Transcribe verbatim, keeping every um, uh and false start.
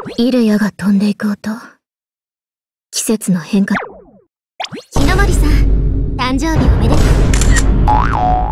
イルヤが飛んでいく音。季節の変化。 木の森さん、誕生日おめでとう。